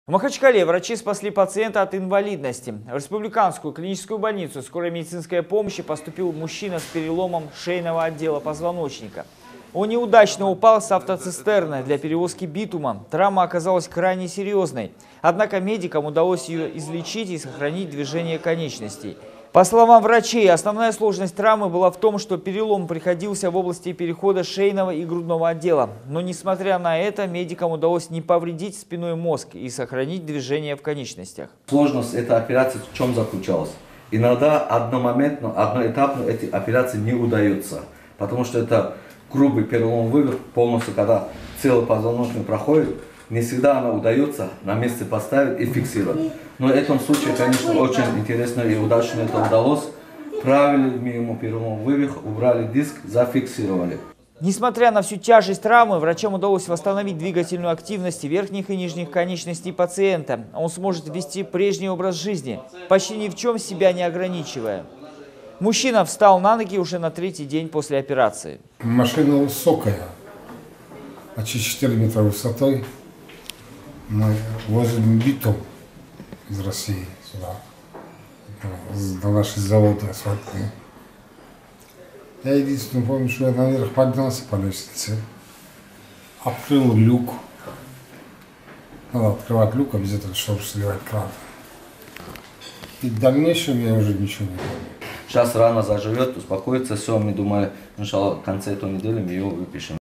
В Махачкале врачи спасли пациента от инвалидности. В республиканскую клиническую больницу скорой медицинской помощи поступил мужчина с переломом шейного отдела позвоночника. Он неудачно упал с автоцистерны для перевозки битума. Травма оказалась крайне серьезной. Однако медикам удалось ее излечить и сохранить движение конечностей. По словам врачей, основная сложность травмы была в том, что перелом приходился в области перехода шейного и грудного отдела. Но несмотря на это, медикам удалось не повредить спинной мозг и сохранить движение в конечностях. Сложность этой операции в чем заключалась? Иногда одномоментно, одноэтапно эти операции не удаются, потому что это грубый перелом вывих, полностью, когда целый позвоночник проходит, не всегда она удается на месте поставить и фиксировать. Но в этом случае, конечно, очень интересно и удачно это удалось. Правили мимо перелом вывих, убрали диск, зафиксировали. Несмотря на всю тяжесть травмы, врачам удалось восстановить двигательную активность верхних и нижних конечностей пациента. Он сможет вести прежний образ жизни, почти ни в чем себя не ограничивая. Мужчина встал на ноги уже на третий день после операции. Машина высокая, почти 4 метра высотой. Мы возим битум из России сюда, на наши заводы асфальтные. Я единственное помню, что я наверх поднялся по лестнице, открыл люк. Надо открывать люк обязательно, чтобы сливать кран. И в дальнейшем я уже ничего не помню. Сейчас рана заживет, успокоится, все, мы думаем, иншалла, в конце этой недели мы ее выпишем.